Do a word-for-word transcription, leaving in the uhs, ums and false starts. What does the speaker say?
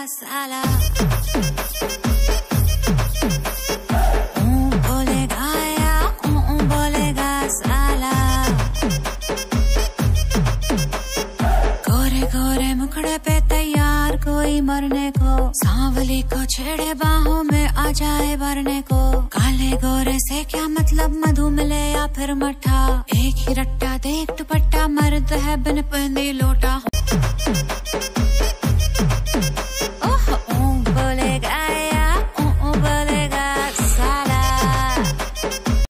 साला ऊं बोलेगा या ऊं ऊं बोलेगा साला। गोरे गोरे मुखड़े पे तैयार कोई मरने को, सांवली को छेड़े बाहों में आ जाए भरने को। काले गोरे से क्या मतलब, मधु मिले या फिर मठा, एक ही रट्टा देख दुपट्टा, मर्द है बिन पहने लोटा।